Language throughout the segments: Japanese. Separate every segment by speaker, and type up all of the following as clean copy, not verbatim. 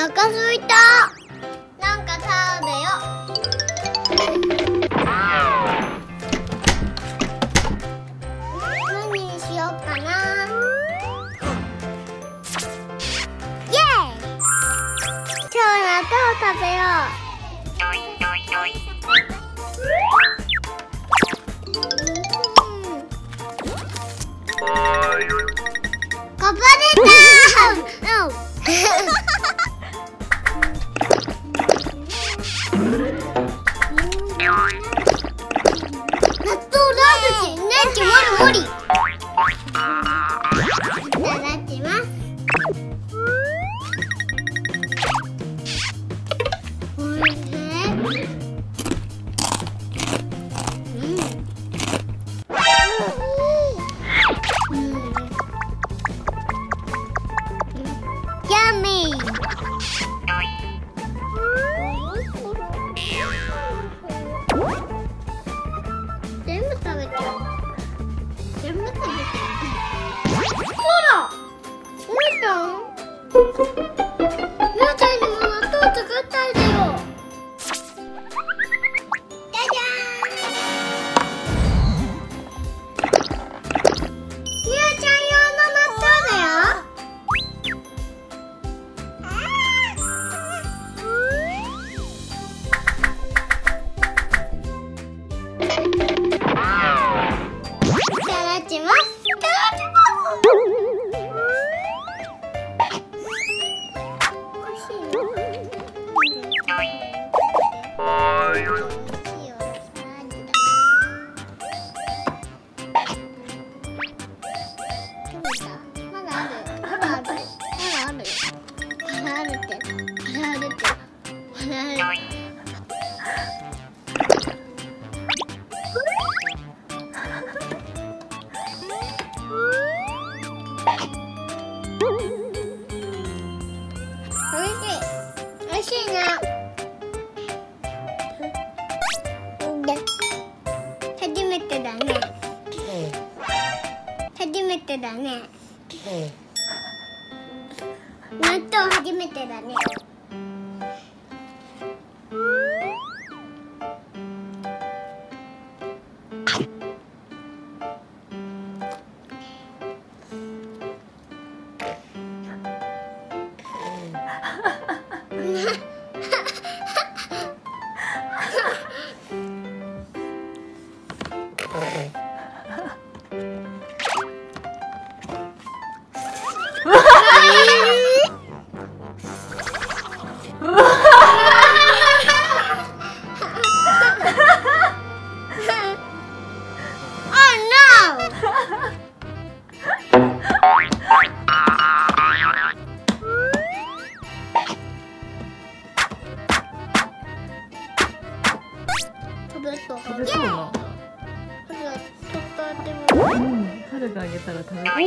Speaker 1: 腹すいた。なんか食べよ。何にしようかな。イエーイ。今日納豆を食べよう。こぼれた。納豆ラーメン、ネギもりもり。いただきます。おいしい。全部食べちゃう。全部食べちゃう。ほら、みーちゃん。みーちゃんにも納豆作ってあげよう。じゃじゃーん。みーちゃん用の納豆だよ。おいしいな。初めてだね。初めてだね。納豆初めてだね。
Speaker 2: 食べそうな。はるがあげたら食べる。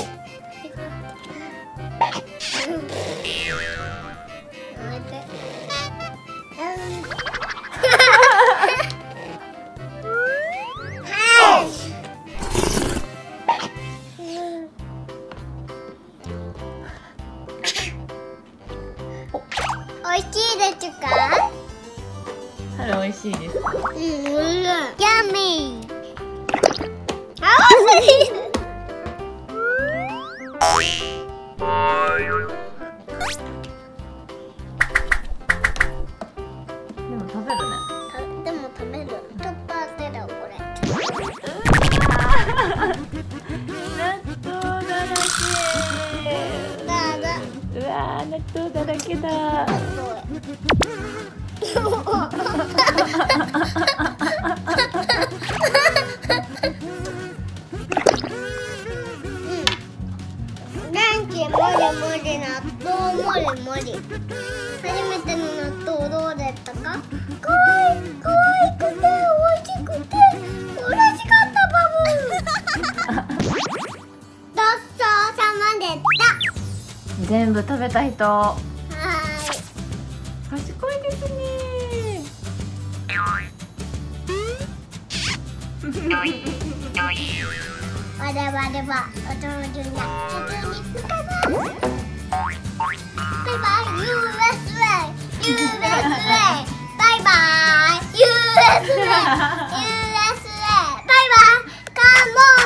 Speaker 1: おいしいですか？
Speaker 2: はるおいしいです。
Speaker 1: ヤミー。あわせる。
Speaker 2: でも食べるね。
Speaker 1: でも食べる。トッパーテロこれ。
Speaker 2: 納豆だらけ。うわー、納豆だらけだ。
Speaker 1: 元気もりもり納豆もりもり。初めての納豆どうだったか？かわいくて美味しくて嬉しかったバブー。ごちそうさまでした。
Speaker 2: 全部食べた人。賢いですね。
Speaker 1: 我々はお上手な普通にかな。バイバイ US バイバイカモン